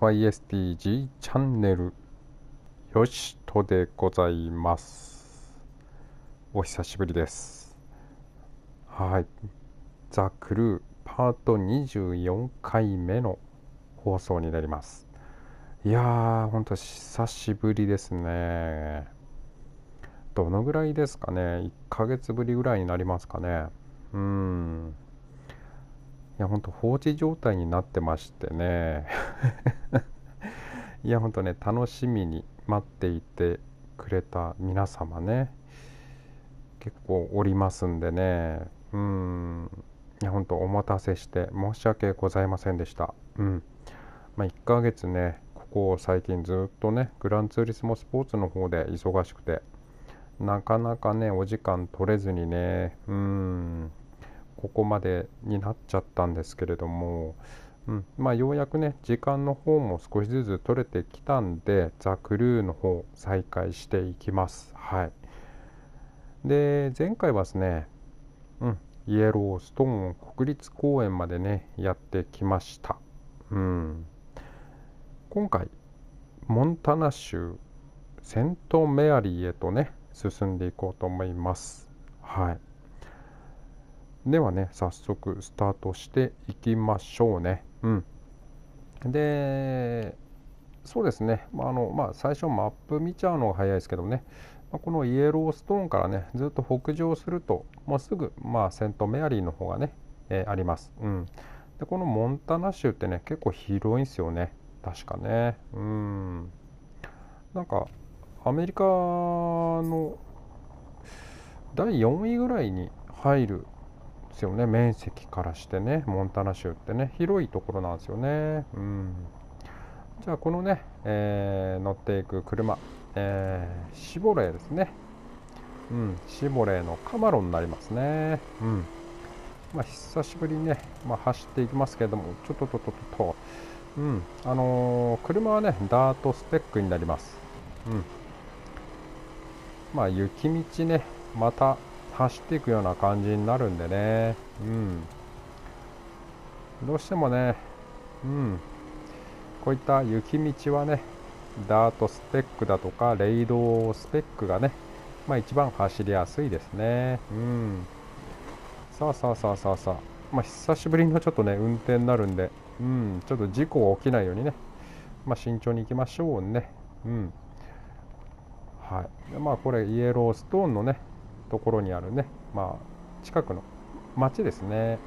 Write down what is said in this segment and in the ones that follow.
YSTG チャンネルよしとでございます。お久しぶりです。はい。ザ・クルーパート24回目の放送になります。いやー、ほんと久しぶりですね。どのぐらいですかね。1ヶ月ぶりぐらいになりますかね。いや、ほんと放置状態になってましてね。いや、ほんとね、楽しみに待っていてくれた皆様ね、結構おりますんでね、いや、ほんとお待たせして申し訳ございませんでした。1ヶ月ね、ここ最近ずっとね、グランツーリスモスポーツの方で忙しくて、なかなかね、お時間取れずにね、ここまでになっちゃったんですけれども、ようやくね、時間の方も少しずつ取れてきたんで、ザ・クルーの方、再開していきます。はい。で、前回はですね、イエローストーン国立公園までね、やってきました。今回、モンタナ州セントメアリーへとね、進んでいこうと思います。はい。ではね、早速スタートしていきましょうね。で、そうですね、最初マップ見ちゃうのが早いですけどね、このイエローストーンからね、ずっと北上すると、もうすぐ、セントメアリーの方がね、あります。で、このモンタナ州ってね、結構広いんですよね、確かね。なんか、アメリカの第4位ぐらいに入るですよね、面積からしてね、モンタナ州ってね、広いところなんですよね。じゃあこのね、乗っていく車、シボレーですね。シボレーのカマロになりますね。久しぶりにね、走っていきますけれども、ちょっととととと、車はね、ダートスペックになります。雪道ね、また走っていくような感じになるんでね、どうしてもね、こういった雪道はね、ダートスペックだとか、レイドスペックがね、一番走りやすいですね。さあさあさあさあさあ、久しぶりのちょっとね、運転になるんで、ちょっと事故が起きないようにね、慎重に行きましょうね。はい。でこれ、イエローストーンのね、ところにあるね、近くの街ですね。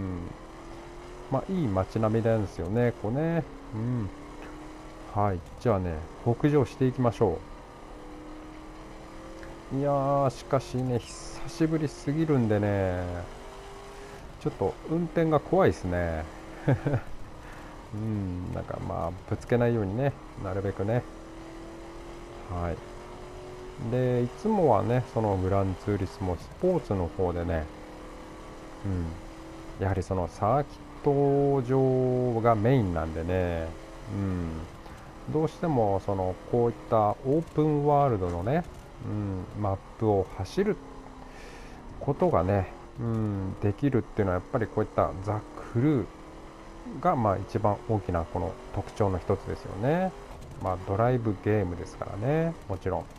いい街並みなんですよね、こうね。はい。じゃあね、北上していきましょう。いやー、しかしね、久しぶりすぎるんでね、ちょっと運転が怖いですね。なんかぶつけないようにね、なるべくね。はい。で、いつもはね、そのグランツーリスモスポーツの方でね、やはりそのサーキット場がメインなんでね、どうしてもそのこういったオープンワールドのね、マップを走ることがね、できるっていうのはやっぱりこういったザ・クルーが一番大きなこの特徴の一つですよね。ドライブゲームですからね、もちろん。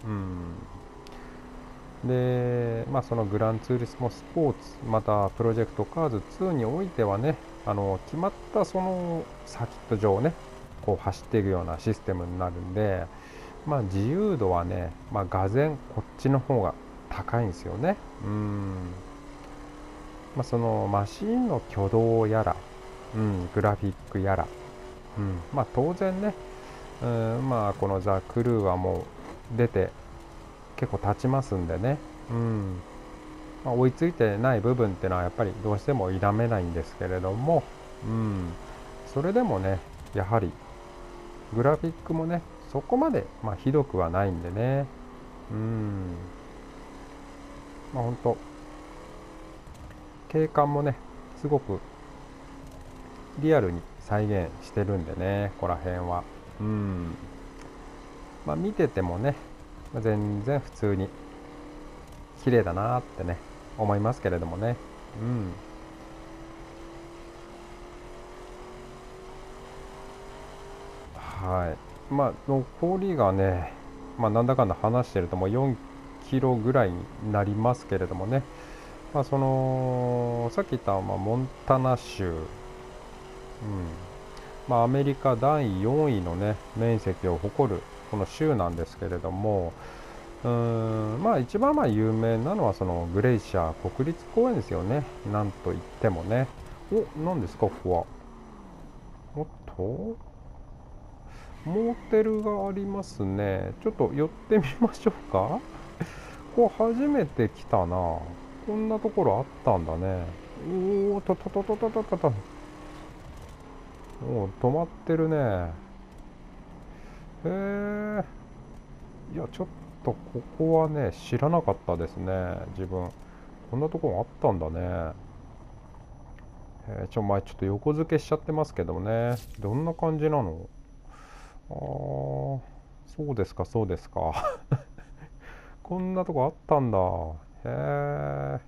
で、そのグランツーリスモスポーツ、またプロジェクトカーズ2においてはね、決まったそのサーキット上をね、こう走っていくようなシステムになるんで、自由度はね、がぜこっちの方が高いんですよね。そのマシンの挙動やら、グラフィックやら、当然ね、このザ・クルーはもう出て結構経ちますんでね、追いついてない部分っていうのはやっぱりどうしても否めないんですけれども、それでもね、やはりグラフィックもね、そこまでひどくはないんでね、本当景観もね、すごくリアルに再現してるんでね、ここら辺は。見ててもね、全然普通に綺麗だなってね、思いますけれどもね。 はい。まあ残りがね、なんだかんだ話してるともう4キロぐらいになりますけれどもね、さっき言った、モンタナ州、アメリカ第4位のね面積を誇るこの州なんですけれども、一番有名なのはそのグレイシャー国立公園ですよね。なんといってもね。何ですかここは。おっと、モーテルがありますね。ちょっと寄ってみましょうか。ここ初めて来たな。こんなところあったんだね。おお、と。おお、止まってるね。へえ。いや、ちょっとここはね、知らなかったですね、自分。こんなところあったんだね。ちょっと横付けしちゃってますけどね。どんな感じなの？あー、そうですか、そうですか。こんなとこあったんだ。へえ。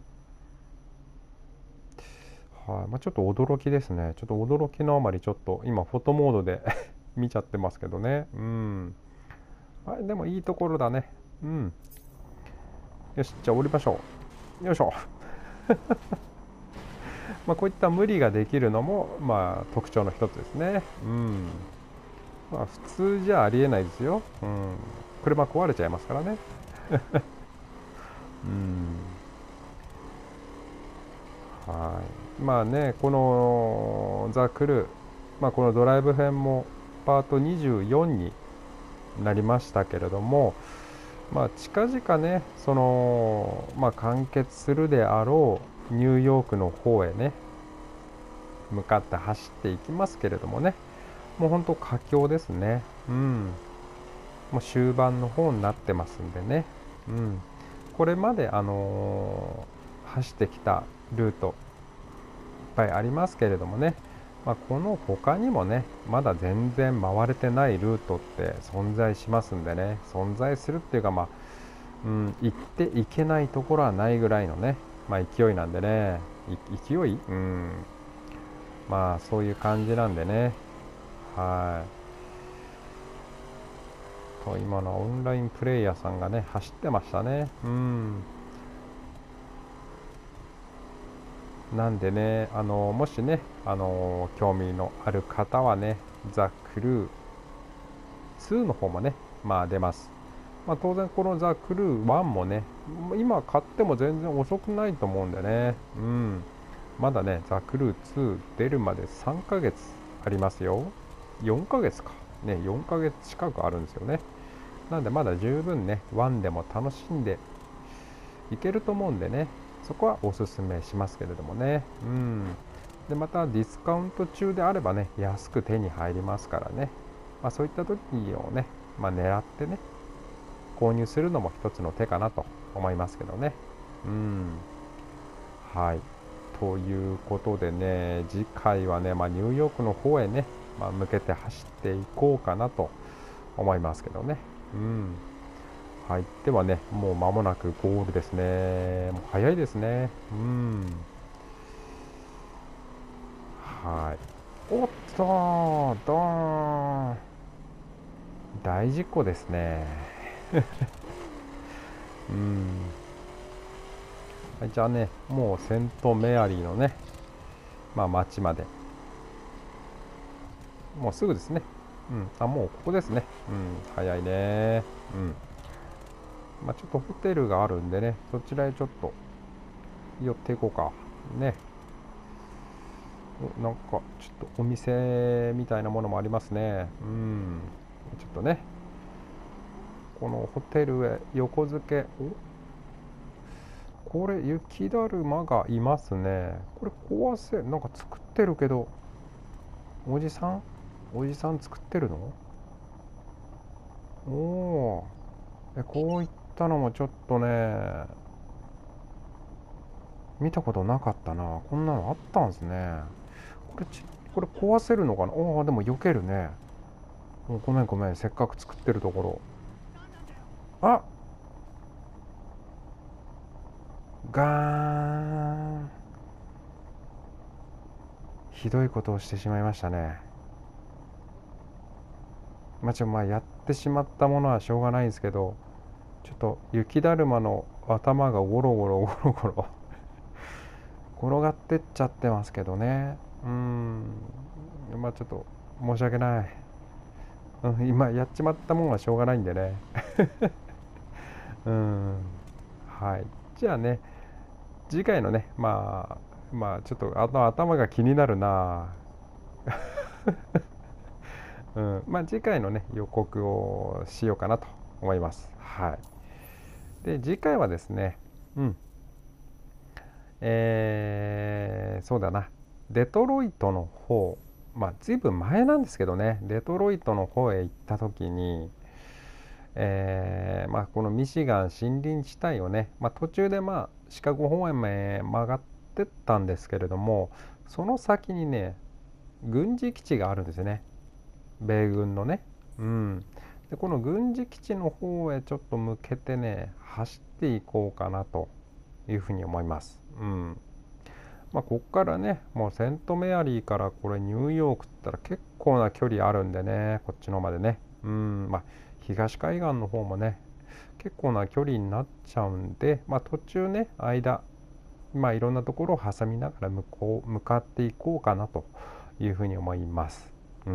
はい。ちょっと驚きですね。ちょっと驚きのあまり、ちょっと今、フォトモードで見ちゃってますけどね。うん。はい、でもいいところだね。うん。よし、じゃあ降りましょう。よいしょ。こういった無理ができるのも、特徴の一つですね。うん。普通じゃありえないですよ。うん。車壊れちゃいますからね。うん。はい。このザ・クルー、このドライブ編もパート24になりましたけれども、近々ね、完結するであろうニューヨークの方へね、向かって走っていきますけれどもね、もう本当佳境ですね。うん。もう終盤の方になってますんでね。うん。これまで走ってきたルートいっぱいありますけれどもね、この他にもね、まだ全然回れてないルートって存在しますんでね、存在するっていうか、行っていけないところはないぐらいのね、勢いなんでね、勢い、そういう感じなんでね。はい。と今のオンラインプレイヤーさんがね走ってましたね。なんでね、もしね、興味のある方はね、ザ・クルー2の方もね、出ます。当然このザ・クルー1もね、今買っても全然遅くないと思うんでね。まだね、ザ・クルー2出るまで3ヶ月ありますよ。4ヶ月か。ね、4ヶ月近くあるんですよね。なんでまだ十分ね、1でも楽しんでいけると思うんでね、そこはおすすめしますけれどもね。で、またディスカウント中であればね、安く手に入りますからね。そういった時をね、狙ってね、購入するのも一つの手かなと思いますけどね。うん。はい。ということでね、次回はね、ニューヨークの方へね、向けて走っていこうかなと思いますけどね。うん。はい。ではね、もう間もなくゴールですね。もう早いですね。はい。おっと、ドーン。大事故ですね。うん。はい、じゃあね、もうセントメアリーのね、町まで。もうすぐですね。もうここですね。早いね。ちょっとホテルがあるんでね、そちらへちょっと寄っていこうか。ね。なんか、ちょっとお店みたいなものもありますね。ちょっとね、このホテルへ横付け。これ、雪だるまがいますね。これ、壊せ、なんか作ってるけど、おじさんおじさん作ってるの？おおこういったのもちょっとね、見たことなかったな。こんなのあったんですね。これこれ壊せるのかな。ああ、でも避けるね。ごめんごめん。せっかく作ってるところ。あ、ガーン。ひどいことをしてしまいましたね。 まあやってしまったものはしょうがないんですけど、ちょっと雪だるまの頭がゴロゴロゴロゴロ転がってっちゃってますけどね。まあちょっと申し訳ない。今やっちまったもんはしょうがないんでね。うん。はい。じゃあね、次回のね、まあちょっと頭が気になるな。まあ次回のね、予告をしようかなと思います。はい。で、次回はですね、うん、そうだな、デトロイトの方、ずいぶん前なんですけどね、デトロイトの方へ行った時に、このミシガン森林地帯をね、途中でシカゴ方面へ曲がってったんですけれども、その先にね、軍事基地があるんですよね、米軍のね。でこの軍事基地の方へちょっと向けてね、走っていこうかなというふうに思います。こっからね、もうセントメアリーからこれニューヨークって言ったら結構な距離あるんでね、こっちのまでね。東海岸の方もね、結構な距離になっちゃうんで、途中ね、間、いろんなところを挟みながら向かっていこうかなというふうに思います。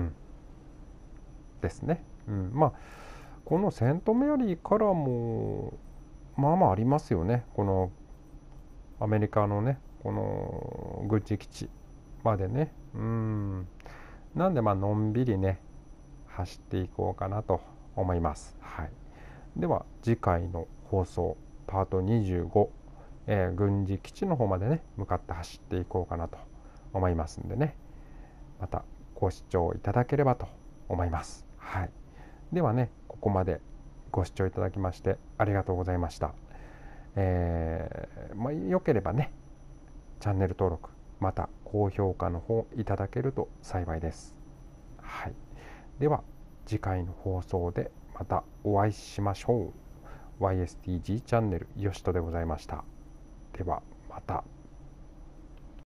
ですね。このセントメアリーからも、ありますよね。このアメリカのね、この軍事基地までね。なんでのんびりね、走っていこうかなと思います。はい。では次回の放送パート25、軍事基地の方までね向かって走っていこうかなと思いますんでね、またご視聴いただければと思います。はい。ではね、ここまでご視聴いただきましてありがとうございました。よければね、チャンネル登録また高評価の方いただけると幸いです。はい。では次回の放送でまたお会いしましょう。YSTG チャンネルよしとでございました。ではまた。